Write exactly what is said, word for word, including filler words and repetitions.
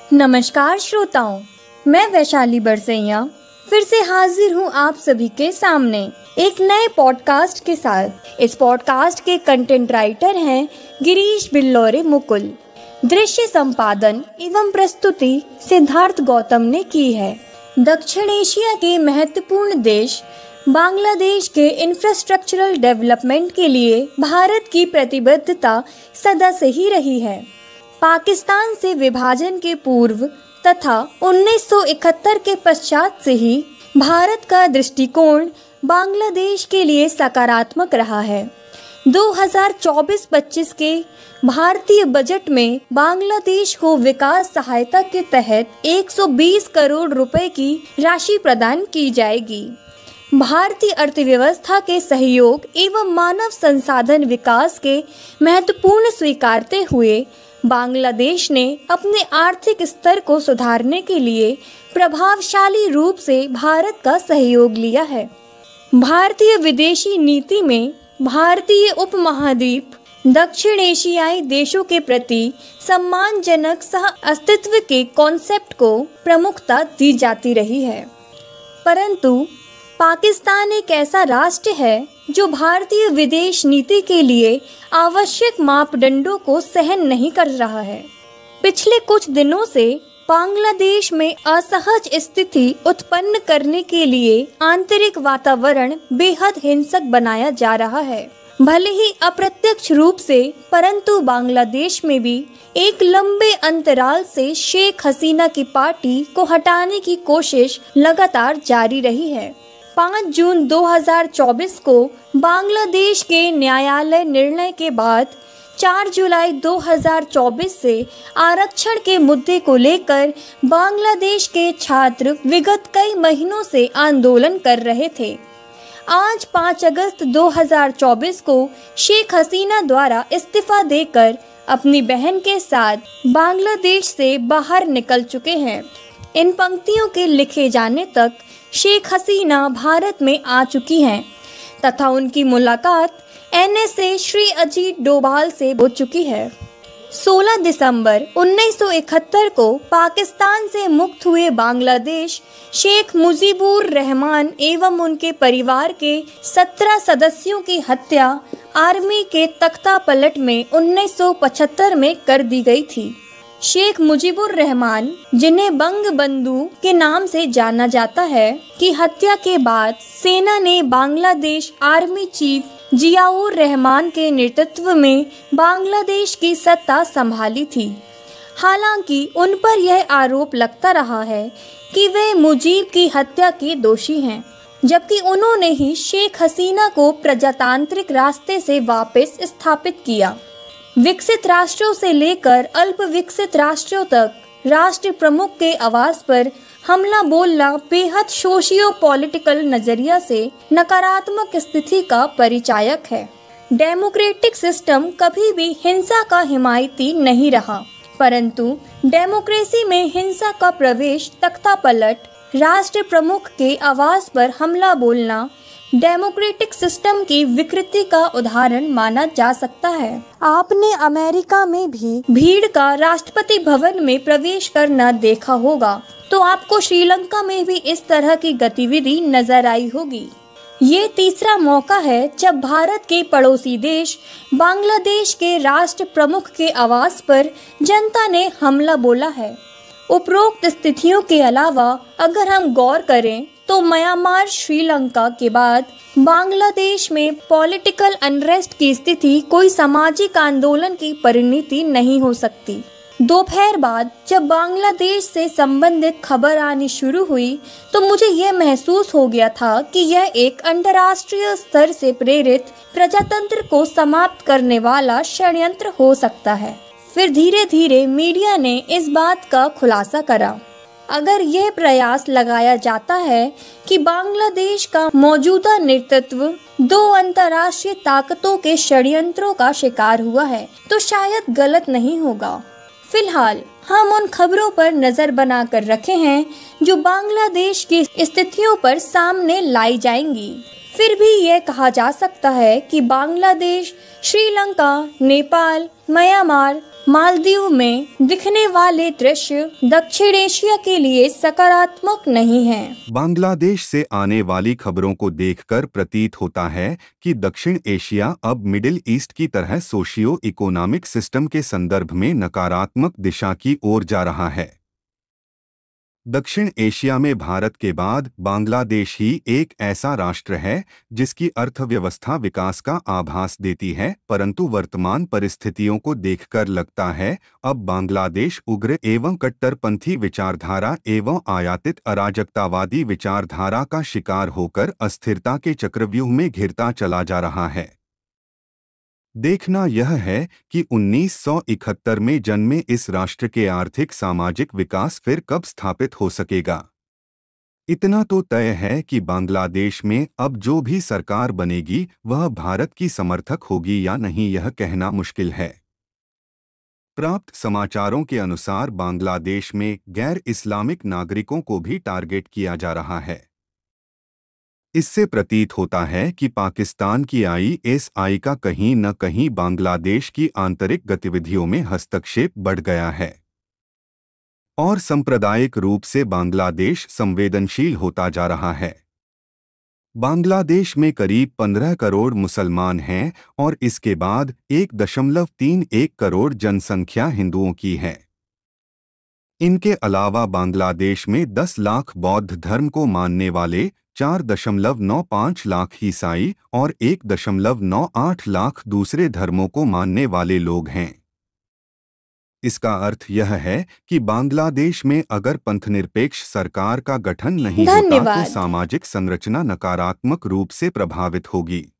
नमस्कार श्रोताओं, मैं वैशाली बरसैया फिर से हाजिर हूँ आप सभी के सामने एक नए पॉडकास्ट के साथ। इस पॉडकास्ट के कंटेंट राइटर हैं गिरीश बिल्लौरे मुकुल। दृश्य संपादन एवं प्रस्तुति सिद्धार्थ गौतम ने की है। दक्षिण एशिया के महत्वपूर्ण देश बांग्लादेश के इंफ्रास्ट्रक्चरल डेवलपमेंट के लिए भारत की प्रतिबद्धता सदा से ही रही है। पाकिस्तान से विभाजन के पूर्व तथा उन्नीस सौ इकहत्तर के पश्चात से ही भारत का दृष्टिकोण बांग्लादेश के लिए सकारात्मक रहा है। दो हज़ार चौबीस पच्चीस के भारतीय बजट में बांग्लादेश को विकास सहायता के तहत एक सौ बीस करोड़ रुपए की राशि प्रदान की जाएगी। भारतीय अर्थव्यवस्था के सहयोग एवं मानव संसाधन विकास के महत्वपूर्ण स्वीकारते हुए बांग्लादेश ने अपने आर्थिक स्तर को सुधारने के लिए प्रभावशाली रूप से भारत का सहयोग लिया है। भारतीय विदेशी नीति में भारतीय उपमहाद्वीप दक्षिण एशियाई देशों के प्रति सम्मानजनक सह अस्तित्व के कॉन्सेप्ट को प्रमुखता दी जाती रही है, परंतु पाकिस्तान एक ऐसा राष्ट्र है जो भारतीय विदेश नीति के लिए आवश्यक मापदंडों को सहन नहीं कर रहा है। पिछले कुछ दिनों से बांग्लादेश में असहज स्थिति उत्पन्न करने के लिए आंतरिक वातावरण बेहद हिंसक बनाया जा रहा है। भले ही अप्रत्यक्ष रूप से, परंतु बांग्लादेश में भी एक लंबे अंतराल से शेख हसीना की पार्टी को हटाने की कोशिश लगातार जारी रही है। पाँच जून दो हज़ार चौबीस को बांग्लादेश के न्यायालय निर्णय के बाद चार जुलाई दो हज़ार चौबीस से आरक्षण के मुद्दे को लेकर बांग्लादेश के छात्र विगत कई महीनों से आंदोलन कर रहे थे। आज पाँच अगस्त दो हज़ार चौबीस को शेख हसीना द्वारा इस्तीफा देकर अपनी बहन के साथ बांग्लादेश से बाहर निकल चुके हैं। इन पंक्तियों के लिखे जाने तक शेख हसीना भारत में आ चुकी हैं तथा उनकी मुलाकात N S A Shri Ajit Doval से हो चुकी है। सोलह दिसंबर उन्नीस सौ इकहत्तर को पाकिस्तान से मुक्त हुए बांग्लादेश शेख मुजीबुर रहमान एवं उनके परिवार के सत्रह सदस्यों की हत्या आर्मी के तख्ता पलट में उन्नीस सौ पचहत्तर में कर दी गई थी। शेख मुजीबुर रहमान, जिन्हें बंग बंधु के नाम से जाना जाता है, की हत्या के बाद सेना ने बांग्लादेश आर्मी चीफ जियाउर रहमान के नेतृत्व में बांग्लादेश की सत्ता संभाली थी। हालांकि उन पर यह आरोप लगता रहा है कि वे मुजीब की हत्या के दोषी हैं, जबकि उन्होंने ही शेख हसीना को प्रजातांत्रिक रास्ते से वापस स्थापित किया। विकसित राष्ट्रों से लेकर अल्प विकसित राष्ट्रों तक राष्ट्र प्रमुख के आवास पर हमला बोलना बेहद सोशियो पॉलिटिकल नजरिया से नकारात्मक स्थिति का परिचायक है। डेमोक्रेटिक सिस्टम कभी भी हिंसा का हिमायती नहीं रहा, परंतु डेमोक्रेसी में हिंसा का प्रवेश, तख्तापलट, राष्ट्र प्रमुख के आवास पर हमला बोलना डेमोक्रेटिक सिस्टम की विकृति का उदाहरण माना जा सकता है। आपने अमेरिका में भी भीड़ का राष्ट्रपति भवन में प्रवेश करना देखा होगा, तो आपको श्रीलंका में भी इस तरह की गतिविधि नजर आई होगी। ये तीसरा मौका है जब भारत के पड़ोसी देश बांग्लादेश के राष्ट्र प्रमुख के आवास पर जनता ने हमला बोला है। उपरोक्त स्थितियों के अलावा अगर हम गौर करें तो म्यांमार, श्रीलंका के बाद बांग्लादेश में पॉलिटिकल अनरेस्ट की स्थिति कोई सामाजिक आंदोलन की परिणति नहीं हो सकती। दोपहर बाद जब बांग्लादेश से संबंधित खबर आनी शुरू हुई तो मुझे यह महसूस हो गया था कि यह एक अंतर्राष्ट्रीय स्तर से प्रेरित प्रजातंत्र को समाप्त करने वाला षड्यंत्र हो सकता है। फिर धीरे धीरे मीडिया ने इस बात का खुलासा करा। अगर यह प्रयास लगाया जाता है कि बांग्लादेश का मौजूदा नेतृत्व दो अंतर्राष्ट्रीय ताकतों के षड्यंत्रों का शिकार हुआ है, तो शायद गलत नहीं होगा। फिलहाल हम उन खबरों पर नजर बनाकर रखे हैं जो बांग्लादेश की स्थितियों पर सामने लाई जाएंगी। फिर भी यह कहा जा सकता है कि बांग्लादेश, श्रीलंका, नेपाल, म्यांमार मालदीव में दिखने वाले दृश्य दक्षिण एशिया के लिए सकारात्मक नहीं हैं। बांग्लादेश से आने वाली खबरों को देखकर प्रतीत होता है कि दक्षिण एशिया अब मिडिल ईस्ट की तरह सोशियो इकोनॉमिक सिस्टम के संदर्भ में नकारात्मक दिशा की ओर जा रहा है। दक्षिण एशिया में भारत के बाद बांग्लादेश ही एक ऐसा राष्ट्र है जिसकी अर्थव्यवस्था विकास का आभास देती है, परंतु वर्तमान परिस्थितियों को देखकर लगता है अब बांग्लादेश उग्र एवं कट्टरपंथी विचारधारा एवं आयातित अराजकतावादी विचारधारा का शिकार होकर अस्थिरता के चक्रव्यूह में घिरता चला जा रहा है। देखना यह है कि उन्नीस सौ इकहत्तर में जन्मे इस राष्ट्र के आर्थिक सामाजिक विकास फिर कब स्थापित हो सकेगा। इतना तो तय है कि बांग्लादेश में अब जो भी सरकार बनेगी वह भारत की समर्थक होगी या नहीं, यह कहना मुश्किल है। प्राप्त समाचारों के अनुसार बांग्लादेश में गैर इस्लामिक नागरिकों को भी टारगेट किया जा रहा है। इससे प्रतीत होता है कि पाकिस्तान की आई एस आई का कहीं न कहीं बांग्लादेश की आंतरिक गतिविधियों में हस्तक्षेप बढ़ गया है और सांप्रदायिक रूप से बांग्लादेश संवेदनशील होता जा रहा है। बांग्लादेश में करीब पंद्रह करोड़ मुसलमान हैं और इसके बाद एक दशमलव तीन एक करोड़ जनसंख्या हिंदुओं की है। इनके अलावा बांग्लादेश में दस लाख बौद्ध धर्म को मानने वाले, चार दशमलव नौ पाँच लाख ईसाई और एक दशमलव नौ आठ लाख दूसरे धर्मों को मानने वाले लोग हैं। इसका अर्थ यह है कि बांग्लादेश में अगर पंथनिरपेक्ष सरकार का गठन नहीं होता तो सामाजिक संरचना नकारात्मक रूप से प्रभावित होगी।